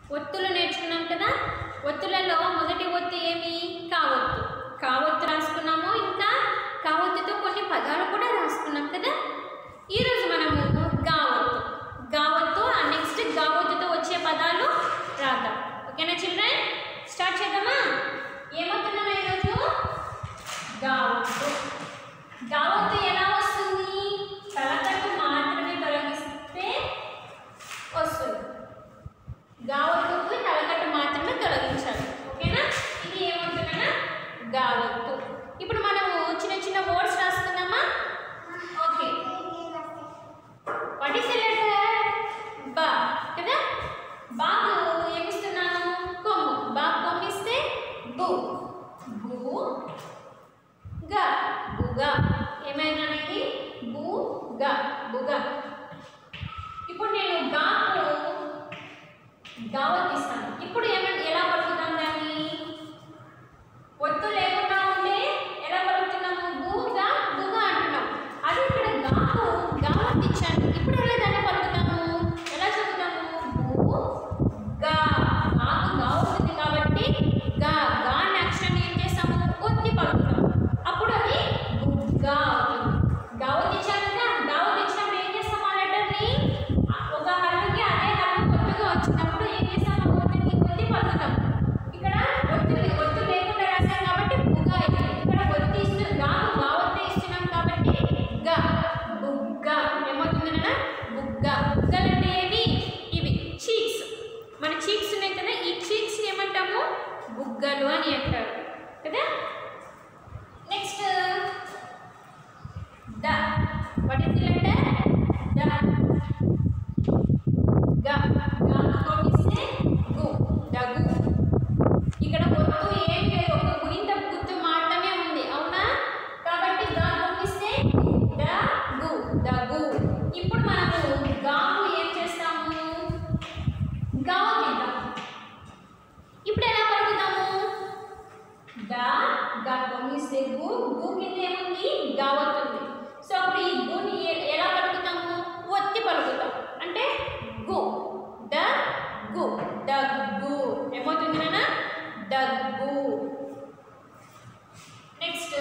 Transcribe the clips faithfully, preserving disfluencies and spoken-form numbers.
ఒత్తులు నేర్చుకున్నాం కదా. ఒత్తులలో మొదటి ఒత్తు ఏమి? కావొత్తు. కావొత్తు రాసుకున్నాము. ఇంకా కావొత్తుతో కొన్ని పదాలు కూడా రాసుకున్నాం కదా. ఈరోజు మనము గావొత్తు గావొత్తు నెక్స్ట్ గావొత్తుతో వచ్చే పదాలు రాద్దాం. ఓకేనా చిల్డ్రన్? స్టార్ట్ చేద్దామా? ఏమవుతున్నాను ఈరోజు? గావొత్తు. గావొత్తు ఎలా వస్తుంది? తలకట్టు మాత్రమే తొలగిస్తే వస్తుంది. గావొత్తుకు తలకట్టు మాత్రమే తొలగించాలి. ఓకేనా? ఇది ఏమవుతుందన్నా గావొత్తు. ఇప్పుడు మనము చిన్న చిన్న వర్డ్స్ రాసుకుందామా? Okay. What is the letter? బా కదా. బాకు ఏమిస్తున్నాను? కొమ్ము. బా కొమ్మిస్తే బు. బు గా బుగా. ఏమైనా ఇది? బు గా బుగా. ఇప్పుడు నేను గాకు గావొత్తిస్తాను. ఇప్పుడు ఏమన్నా ఎలా పలుకుతాం దాన్ని? ఒత్తు లేకుండా ఉంటే ఎలా పలుకుతున్నాము? బుగా బుగా అంటున్నాం. అది ఇక్కడ గాకు గావొత్తిచ్చాను. ఇప్పుడు ఎలా దాన్ని పలుకుతాము? ఎలా చెబుతాము? బు గా. గాకు గావొత్తుంది కాబట్టి గా గా అనే అక్షరాన్ని ఏం చేస్తాము? ఒత్తి పలుకుతాం. అప్పుడు అది బుగ్గా అవుతుంది. గావొత్తిచ్చాను కదా. గావొత్తిచ్చినప్పుడు ఏం చేస్తాం? ఆ లెటర్ని ఒక హల్లుకి అదే హల్లు ఒత్తుగా వచ్చినప్పుడు ఏం చేస్తాం? ఆ ఒత్తుని ఒత్తి పలుకుతాం. ఇక్కడ ఒత్తు ఒత్తు లేకుండా రాశాం కాబట్టి బుగ్గా అయింది. ఇక్కడ ఒత్తి ఇస్తూ గాకు గావొత్తి ఇస్తున్నాం కాబట్టి గా బుగ్గా. ఏమవుతుందన్నా? బుగ్గా. బుగ్గలు అంటే ఏవి? ఇవి చీక్స్. మన చీక్స్ ఉన్నాయి కదా. ఈ చీక్స్ ఏమంటాము? బుగ్గలు అని అంటారు కదా. నెక్స్ట్ ద. What is the letter? ద. గ. గాతో ఇస్తే గు. దగు. ఇక్కడ ఒత్తు ఏం లేదు. ఒక గురింత గుర్తు మాత్రమే ఉంది. అవునా? కాబట్టి గాతో ఇస్తే ద గు దగు. ఇప్పుడు మనము గాకు ఏం చేస్తాము? గావొత్తిద్దాం. ఇప్పుడు ఎలా పలుకుతాము? ద గాతో ఇస్తే గు. గు కింద ఏముంది? గావొత్తుంది. సో అప్పుడు ఈ గుని ఎలా పలుకుతాము? ఒత్తి పలుకుతాం. అంటే గు ద గు దగ్గు. ఏమవుతుంది నాన్న? దగ్గు. Next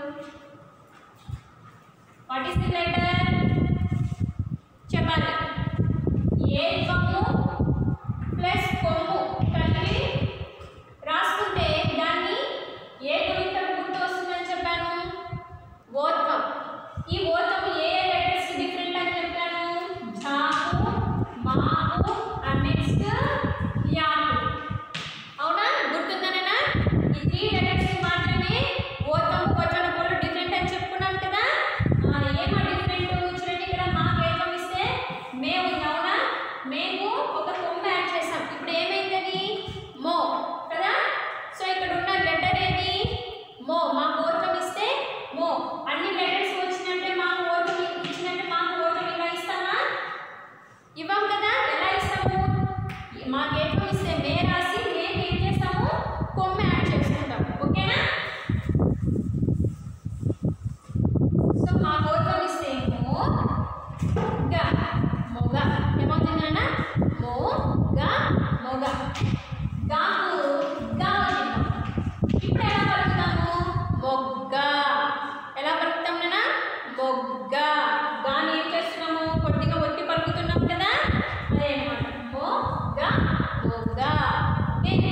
what is the letter? చెప్పాలి. ఏ కొమ్ము ప్లస్ కొమ్ము కలిపి రాసుకుంటే దాన్ని ఏ గుణితం గుర్తు వస్తుందని చెప్పాను? ఓత్వం. ఈ ఓత్వం ఏ లెటర్స్ డిఫరెంట్ అని చెప్పాను? ఝాకు, మాకు అండ్ నెక్స్ట్ యాకు. అవునా? గుర్తుందనేనా? ఈ త్రీ లెటర్స్ మాత్రమే ఓత్వం వచన పోలు డిఫరెంట్ అని చెప్పుకున్నాం కదా. ఏమో డిఫరెంట్ చూడండి. ఇక్కడ మాకు ఏమో ఇస్తే మేము ఉంది. అవునా? మేము ఒక కొమ్ము యాడ్ చేసాం. ఇప్పుడు ఏమైంది? మో కదా. సో ఇక్కడ ఉన్న లెటర్ ఏది? మో. మాకు ఓత్వం ఇస్తే మో. అన్ని లెటర్స్ వచ్చినట్టే మాకు ఓత్వం ఇచ్చినట్టే మాకు ఓత్వం ఇలా ఇస్తామా? ఇవ్వం కదా. ఎలా ఇస్తాము? మాకు ఏత్వం ఇస్తే మే రాసి మేము ఏం చేస్తాము? కొమ్ము యాడ్ చేసుకుంటాం. ఓకేనా? సో మాకు ఓత్వం ఇస్తే మో గా మొగ. ఏమవుతుందన్న? మో గా మొగ. గాకు గావొత్తిద్దాం. ఇప్పుడు ఎలా పలుకుతాము? మొగ్గ. ఎలా పలుకుతాం నాన్న? మొగ్గ. గాని ఏం చేస్తున్నాము? కొద్దిగా ఒత్తి పలుకుతున్నాం కదా. అదే అన్నమాట. మొగ్గ మొగ్గ. ఓకే.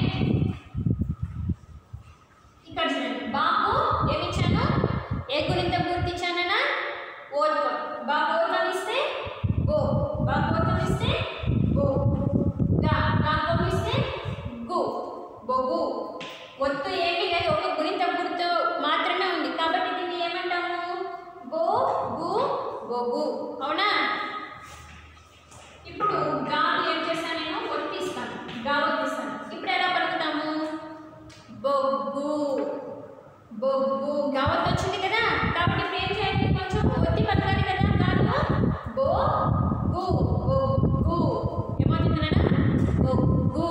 ఇక్కడ చూడండి. బాకు ఏమిచ్చాను? ఏ గుణితం గుర్తించానన్నా? ఓత్వం. బాకు ఓత్వం ఇస్తే గో. బాకు ఓత్వం ఇస్తే గో. గా గాకు ఇస్తే గు బొగు. ఒత్తు ఏమీ లేదు. ఒక గుణితం గుర్తు మాత్రమే ఉంది కాబట్టి దీన్ని ఏమంటాము? బో గు బొగు. అవునా? ఇప్పుడు గాకు ఏం చేస్తాను? నేను ఒత్తిస్తాను. గావొత్తిస్తాను. ఇప్పుడు ఎలా పలుకుతాము? బొగ్గు బొగ్గు. గావొత్తు వచ్చింది కదా. కాబట్టి ఇప్పుడు ఏం చేయాలి? కొంచెం ఒత్తి పలకాలి కదా. గాను బో గు బొగ్గు. ఏమవుతుంది నాన్న? బొగ్గు.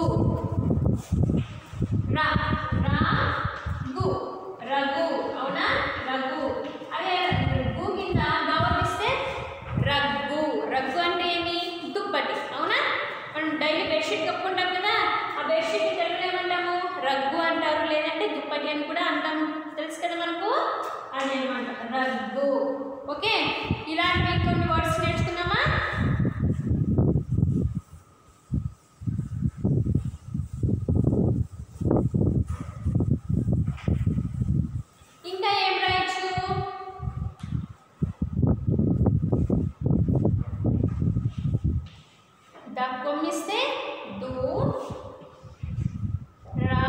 రా రా గు రఘు. అవునా? రఘు. అదే గు కింద గావొత్తిస్తే రగ్గు. రగ్గు అంటే ఏమి? దుప్పటి. అవునా? మనం డైలీ బెడ్షీట్ కప్పుకుంటాం కదా. బెడ్షీట్ తెలుగులో ఏమంటాము? రగ్గు అంటారు, లేదంటే దుప్పటి అని కూడా అంటాము. తెలుసు కదా మనకు, అది అనమాట రగ్గు. ఓకే, ఇలాంటి కొన్ని వర్డ్స్ నేర్చుకుందామా? ఇంకా ఏం రాయొచ్చు? దక్కొమ్మిస్తే దు రా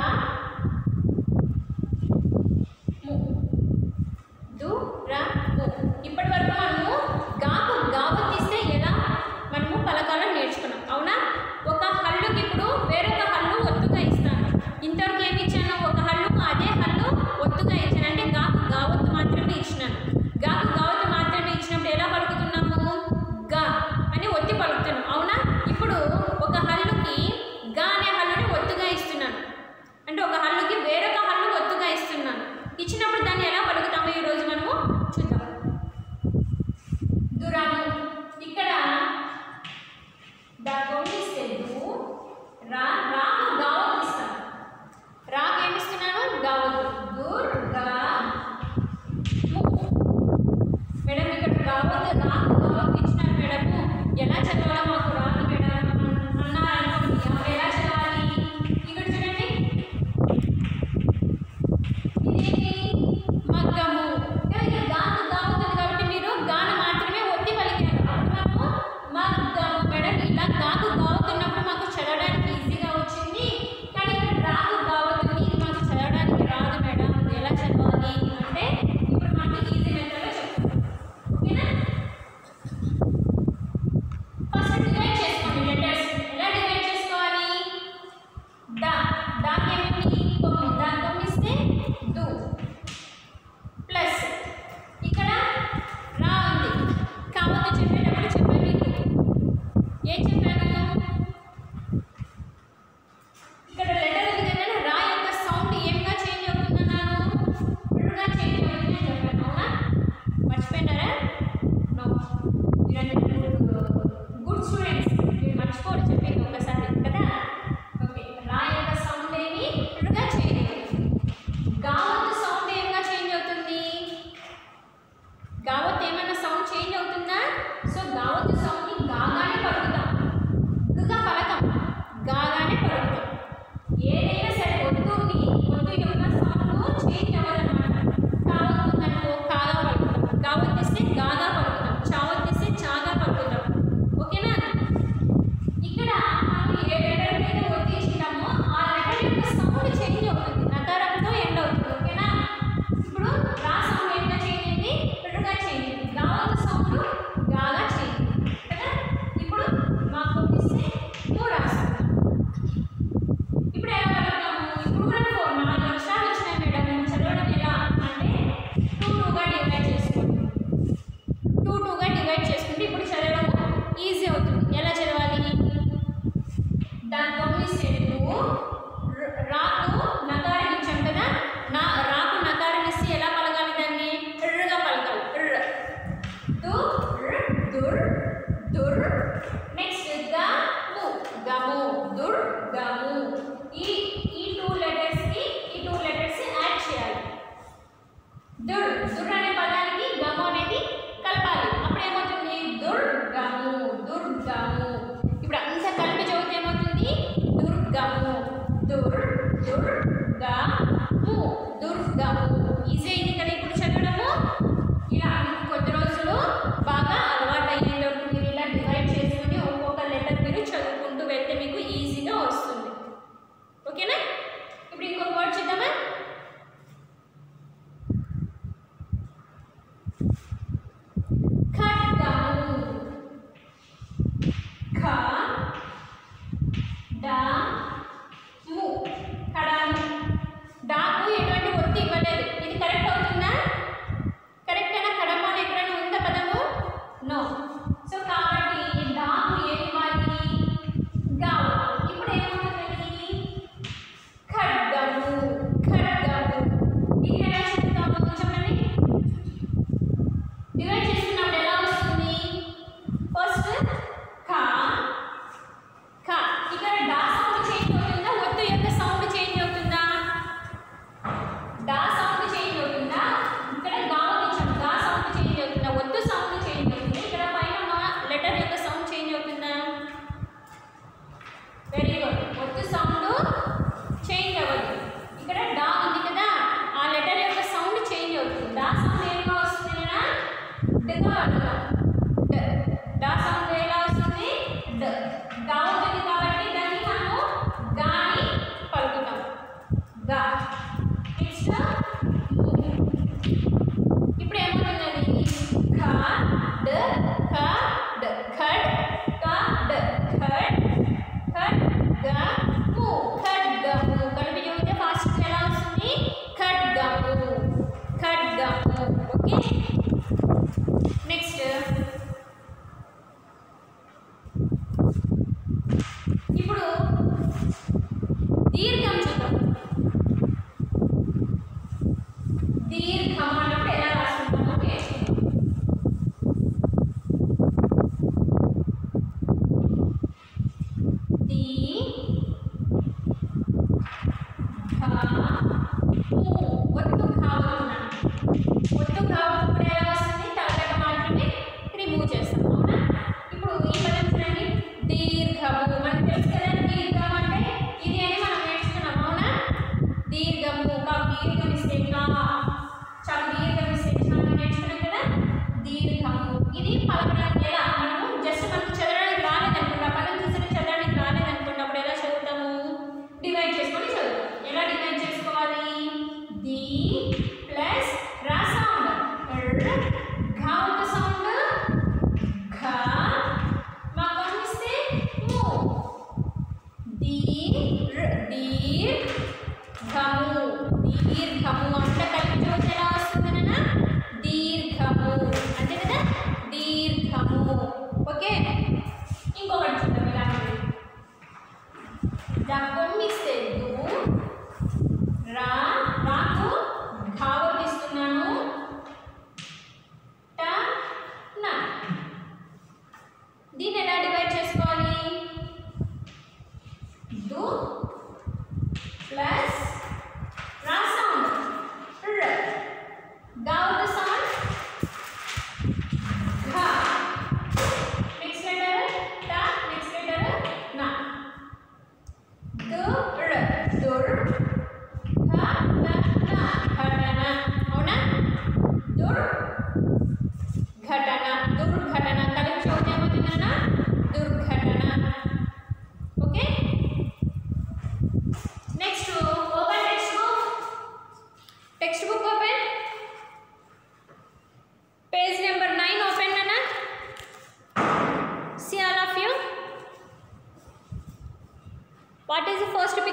ము. దు రా ము. ఇప్పటి వరకు మనము గాకు గావు తీస్తే ఎలా మనము పలకాలో నేర్చుకున్నాం, అవునా? ఒక హల్లుకి ఇప్పుడు వేరొక హల్లు ఒత్తుగా ఇస్తాను. ఇంతవరకు ఏమి ఇచ్చాను? ఒక హల్లుకు అదే హల్లు ఒత్తుగా ఇచ్చాను, అంటే గాకు గావత్తు మాత్రమే ఇచ్చినాను. గాకు గావత్తు మాత్రమే ఇచ్చినప్పుడు ఎలా పలుకుతున్నాము? గా అని ఒత్తి పలుకుతున్నాం, అవునా? ఇప్పుడు ఒక హల్లుకి గా అనే హల్లుని ఒత్తుగా ఇస్తున్నాను, అంటే ఒక హల్లుకి వేరొక హల్లు ఒత్తుగా ఇస్తున్నాను. ఇచ్చినప్పుడు దాన్ని ఎలా పలుకుతామో ఈరోజు మనము చూద్దాం. దురాము. ఇక్కడ దొంగిస్తే దు రా రాకు గావత్తు ఇస్తాను. రాకు ఏమిస్తున్నాను? గావత్తు. దుర్గా ము. మేడం ఇక్కడ గావత్తు రాకు గావత్తు ఇచ్చినారు మేడము, ఎలా చదవాలో మాకు రాదు మేడం అన్నారు అనుకోండి. అప్పుడు ఎలా చదవాలి? ఇక్కడ చూడండి, ఇదేంటి? మగ్గము. ఇక్కడ గాకు గావుతుంది కాబట్టి మీరు గాను మాత్రమే ఒత్తి పలికారు. అప్పుడు మనము మగ్గము. మేడం ఇలా గాకు గావుతున్నప్పుడు మాకు చదవడానికి ఈజీగా వచ్చింది, కానీ ఇక్కడ రాకు గావుతుంది, ఇది మాకు చదవడానికి రాదు మేడం, ఎలా చదవాలి అంటే ఇప్పుడు మనకి ఈజీ మెథడ్లో చెప్తాం. ఓకేనా? First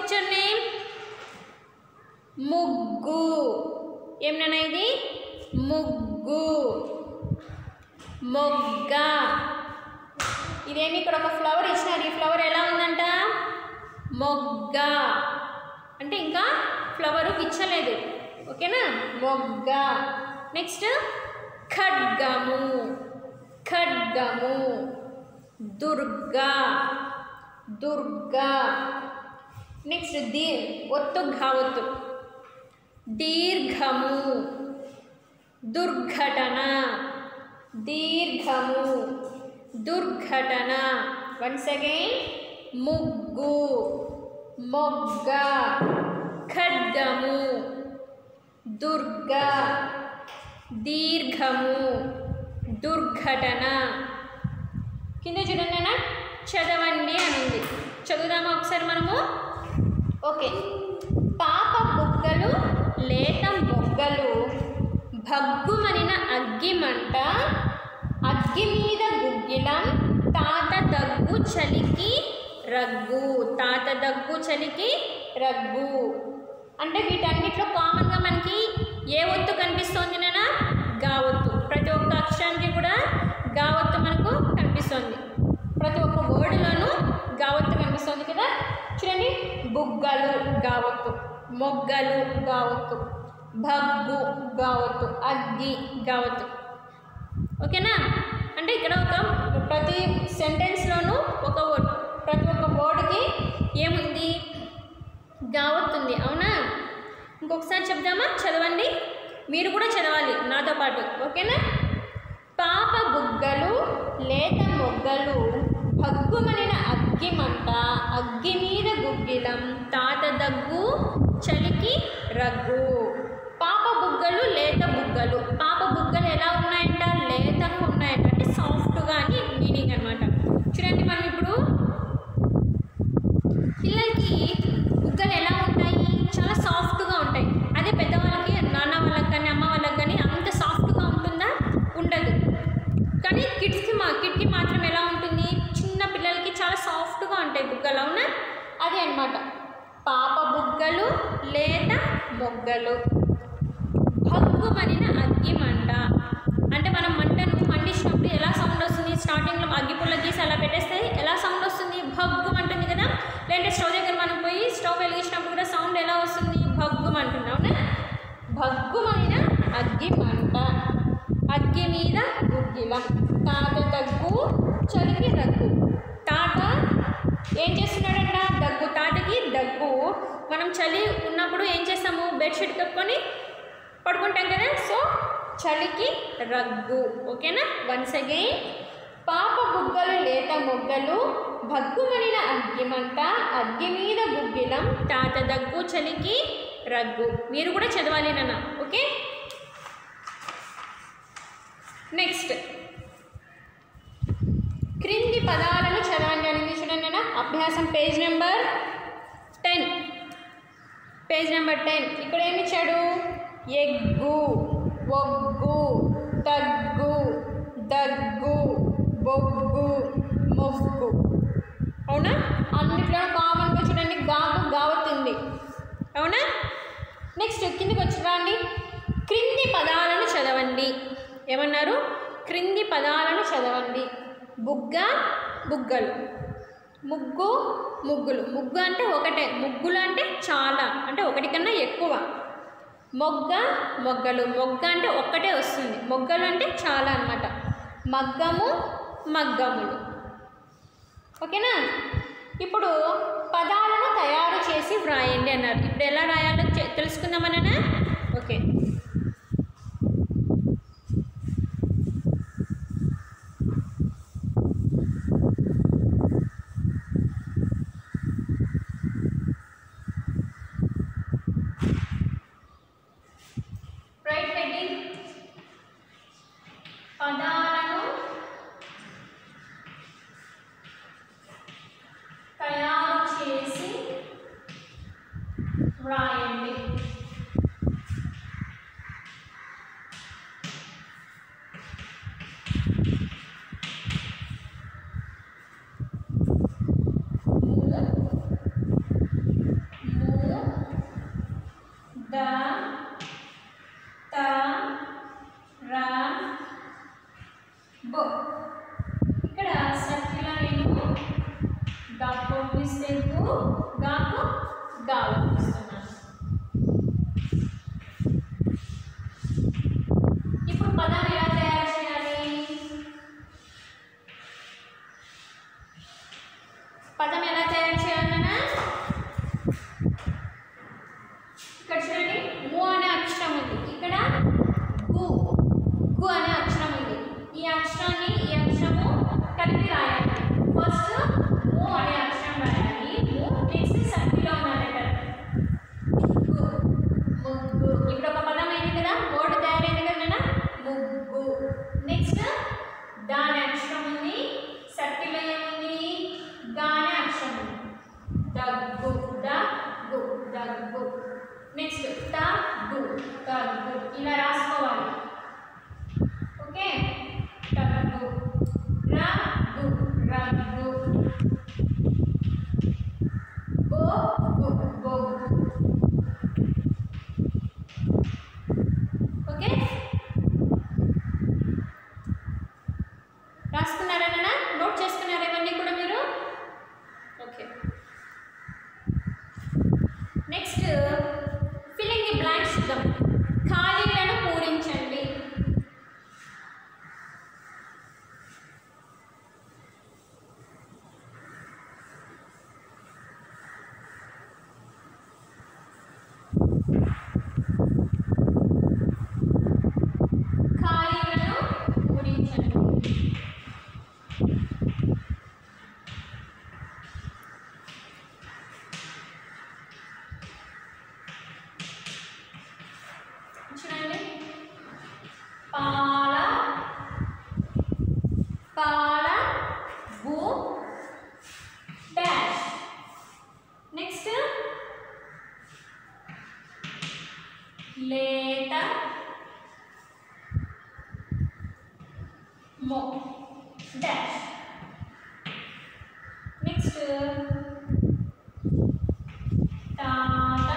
picture name? ముగ్గు. ఏమన్నా ఇది? ముగ్గు. మొగ్గ. ఇదేమి ఇక్కడ ఒక ఫ్లవర్ ఇచ్చినారు. ఈ ఫ్లవర్ ఎలా ఉందంట? మొగ్గ. అంటే ఇంకా ఫ్లవర్ ఇచ్చలేదు. ఓకేనా? మొగ్గ. నెక్స్ట్ ఖడ్గము. ఖడ్గము. దుర్గా. దుర్గా. నెక్స్ట్ దీ ఒత్తు ఘావత్తు. దీర్ఘము. దుర్ఘటన. దీర్ఘము. దుర్ఘటన. వన్స్ అగైన్ ముగ్గు, మొగ్గ, ఖడ్గము, దుర్గ, దీర్ఘము, దుర్ఘటన. కింద చూడండి అన్న, చదవండి అని ఉంది. చదువుదామా ఒకసారి మనము? ఓకే. పాప బుగ్గలు లేత బొగ్గలు, భగ్గుమనిన అగ్గిమంట, అగ్గి మీద గుగ్గిలం, తాత దగ్గు చలికి రగ్గు. తాత దగ్గు చలికి రగ్గు. అంటే వీటన్నిటిలో కామన్గా మనకి ఏ ఒత్తు కనిపిస్తోంది నాన్న? గా ఒత్తు. ప్రతి ఒక్క అక్షరానికి కూడా గా ఒత్తు మనకు కనిపిస్తుంది. ప్రతి ఒక్క వర్డ్లోనూ గా ఒత్తు కనిపిస్తుంది కదా. చూడండి, బుగ్గలు గా ఒత్తు, మొగ్గలు గా ఒత్తు, భగ్గు గా ఒత్తు, అగ్గి గా ఒత్తు. ఓకేనా? అంటే ఇక్కడ ఒక ప్రతి సెంటెన్స్లోనూ ఒక వర్డ్, ప్రతి ఒక్క వర్డ్కి ఏముంది? గా ఒత్తుంది. అవునా? ఇంకొకసారి చెప్దామా? చదవండి. మీరు కూడా చదవాలి నాతో పాటు. ఓకేనా? పాప బుగ్గలు లేత మొగ్గలు, భగ్గుమనిన అగ్గిమంట, అగ్గి మీద గుగ్గిలం, తాత దగ్గు చలికి రగ్గు. పాప బుగ్గలు లేత బుగ్గలు. పాప బుగ్గలు ఎలా ఉన్నాయంట? లేతగా ఉన్నాయంట. అంటే సాఫ్ట్గా అని మీనింగ్ అనమాట. చూడండి, మనం ఇప్పుడు పిల్లలకి బుగ్గలు ఎలా ఉంటాయి? చాలా సాఫ్ట్గా ఉంటాయి. అదే పెద్దవాళ్ళకి, నాన్న వాళ్ళకి కానీ అమ్మ వాళ్ళకి కానీ అంత సాఫ్ట్గా ఉంటుందా? ఉండదు. కానీ కిడ్స్కి మా కిడ్కి మాత్రం ఎలా ఉంటుంది? చిన్న పిల్లలకి చాలా సాఫ్ట్గా ఉంటాయి బుగ్గలు. అవునా? అదే అనమాట. పాప బుగ్గలు లేత మొగ్గలు, భగ్గుమనిన అగ్గి మంట. అంటే మనం మంటను మండించినప్పుడు ఎలా సౌండ్ వస్తుంది? స్టార్టింగ్లో అగ్గి పుల్ల గీసి అలా పెట్టేస్తే ఎలా సౌండ్ వస్తుంది? భగ్గు అంటుంది కదా. లేదంటే స్టవ్ దగ్గర మనం పోయి స్టవ్ వెలిగించినప్పుడు కూడా సౌండ్ ఎలా వస్తుంది? భగ్గు అంటుంది. అవునా? భగ్గుమనిన అగ్గి మంట, అగ్గి మీద గుగ్గిలం, తాత దగ్గు చలికి దగ్గు. తాత ఏం చేస్తున్నాడంట? దగ్గు. తాతకి దగ్గు. మనం చలి ఉన్నప్పుడు ఏం చేస్తాము? బెడ్షీట్ కప్పుకొని పడుకుంటాం కదా. సో చలికి రగ్గు. ఓకేనా? వన్స్ అగైన్, పాప బుగ్గలు లేత మొగ్గలు, భగ్గుమనిన అగ్గిమంట, అగ్గి మీద గుగ్గిలం, తాత దగ్గు చలికి రగ్గు. మీరు కూడా చదవాలి నాన్న. ఓకే? నెక్స్ట్, క్రింది పదాలను చదవండి అనేది చూడండి నాన్న. అభ్యాసం page number ten. Page number ten. ఇక్కడ ఏమి ఇచ్చాడు? ఎగ్గు, ఒగ్గు, తగ్గు, దగ్గు, బొగ్గు, మొగ్గు. అవునా? అన్నిట్లో కామన్గా చూడండి గాకు గావతుంది. అవునా? నెక్స్ట్ కిందికి వచ్చి రండి. క్రింది పదాలను చదవండి. ఏమన్నారు? క్రింది పదాలను చదవండి. బుగ్గ, బుగ్గలు, ముగ్గు, ముగ్గులు. ముగ్గు అంటే ఒకటే, ముగ్గులు అంటే చాలా, అంటే ఒకటి కన్నా ఎక్కువ. మొగ్గ, మొగ్గలు. మొగ్గ అంటే ఒక్కటే వస్తుంది, మొగ్గలు అంటే చాలా అన్నమాట. మగ్గము, మగ్గములు. ఓకేనా? ఇప్పుడు పదాలను తయారు చేసి వ్రాయండి అన్నారు. ఇప్పుడు ఎలా రాయాలో తెలుసుకుందామన్నా. ఓకే. పదాలను తయారు చేసి వ్రాయండి. ఇస్తే గు, గాకు గావు ఇస్తున్నాను. ఇప్పుడు పదం ఎలా తయారు చేయాలి? పదం ఎలా తయారు చేయాలన్నా ఇక్కడ చూడండి, ము అనే అక్షరం ఉంది, ఇక్కడ గు గు అనే అక్షరం ఉంది. ఈ అక్షరాన్ని ఈ అక్షరము కలిపి రాయాలి. ఫస్ట్ ము అనే అక్షరం రాయాలి. ము నెక్స్ట్ సర్కిల్లో ఉన్న లెటర్ గు, ముగ్గు. ఇప్పుడు ఒక పదం అయింది కదా, వర్డ్ తయారైంది కదా నాన్న, ముగ్గు. నెక్స్ట్ దా అనే అక్షరం ఉంది, సర్కిల్లో ఏముంది, గా అనే అక్షరం ఉంది, దగ్గు దగ్గు దగ్గు. నెక్స్ట్ తగ్గు తగ్గు ఇలా రాసుకోవాలి. ఓకే, తగ్గు రగ్గు రగ్గు, బొగ్గు బొగ్గు. ఓకే, రాసుకున్నారా నాన్న? నోట్ చేసుకున్నారా ఇవన్నీ కూడా మీరు? Okay, next filling the blanks చూద్దాం. ఖాళీలను పూరించండి. ఖాళీలను పూరించండి. చూడండి, పాల పాల బు డాష్. నెక్స్ట్ లేత మొ డాష్. నెక్స్ట్ తాత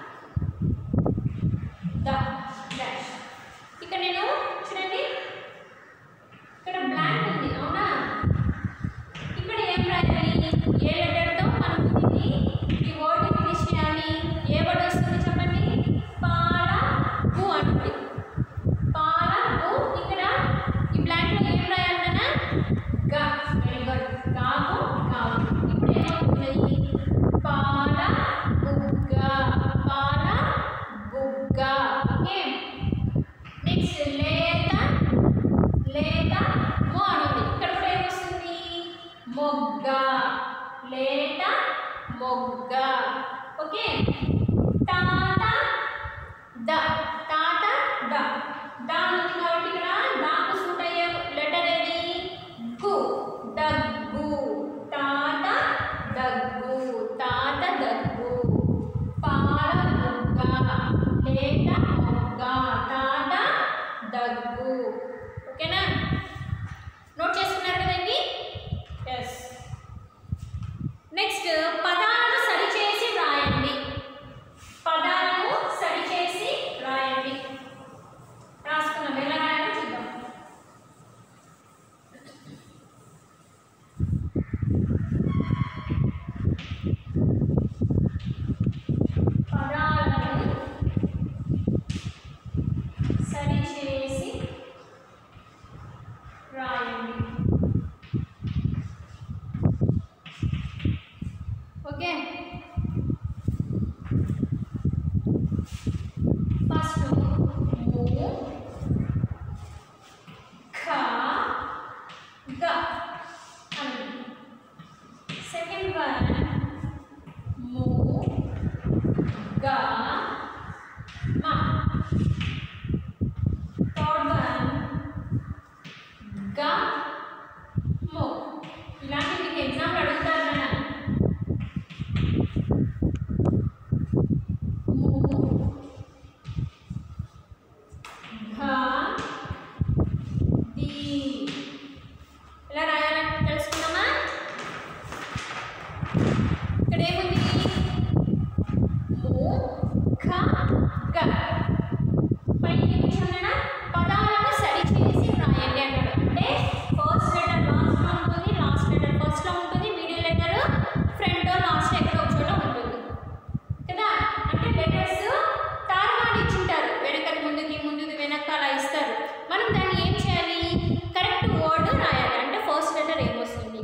ద డాష్. ఇక్కడ నేను చూడండి, ఇక్కడ బ్లాంక్ ఉంది అవునా, ఇక్కడ ఏం రాయాలి, ఏ లెటర్తో మనం దీన్ని ఈ వర్డ్ని ఫినిష్ చేయాలి. ఏ వర్డ్ వస్తుంది చెప్పండి? పాల గు అంటుంది, పాల గు. ఇక్కడ ఈ బ్లాంక్లో ఏం రాయాలన్నా గా. వెరీ గుడ్, గాగు గావు. ఇప్పుడు ఏమవుతుంది, పాల బుగ్గ పాల బుగ్గ. ఓకే, నెక్స్ట్ లేత లేత మొ అనుంది, ఇక్కడ కూడా ఏమొస్తుంది, మొగ్గ లేత మొగ్గ. ఓకే, తాత ద తాత ద ద ఉంది కాబట్టి ఇక్కడ దాకు సూట్ అయ్యే లెటర్ ఏది, గు దగ్గు. తాత దగ్గు తాత దగ్గు, పాల బుగ్గ లేత మొగ్గ తాత దగ్గు. ఓకేనా? నోట్ చేసుకున్నారు కదండి? ఎస్. నెక్స్ట్ పదాలను సరిచేసి వ్రాయండి. పదాలను సరిచేసి వ్రాయండి. రాసుకున్నాం, ఎలా రాయాలో చూద్దాం. పదాలను సరిచేసి వ్రాయండి.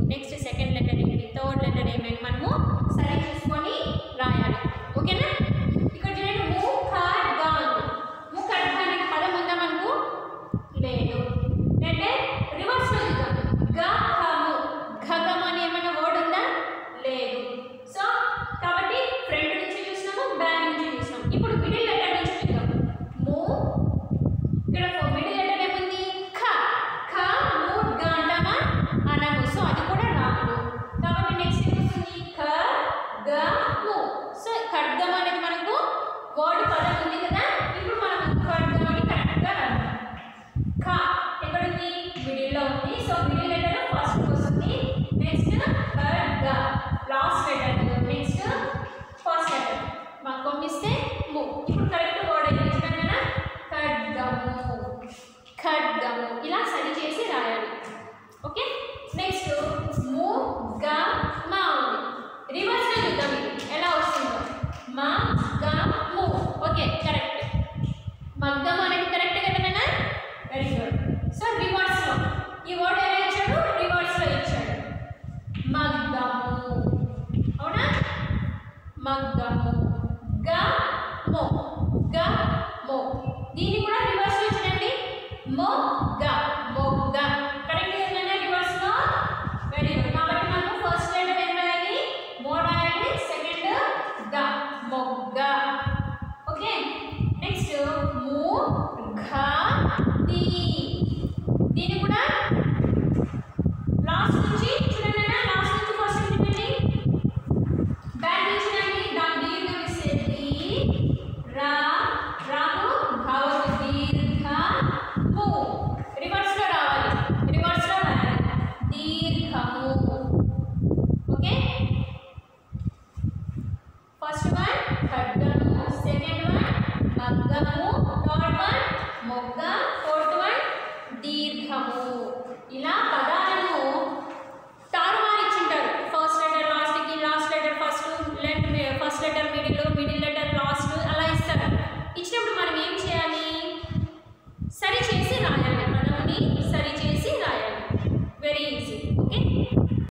నెక్స్ట్